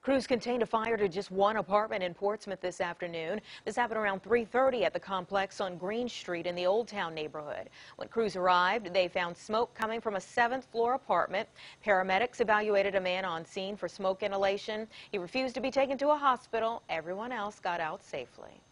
Crews contained a fire to just one apartment in Portsmouth this afternoon. This happened around 3:30 at the complex on Green Street in the Old Town neighborhood. When crews arrived, they found smoke coming from a 7th floor apartment. Paramedics evaluated a man on scene for smoke inhalation. He refused to be taken to a hospital. Everyone else got out safely.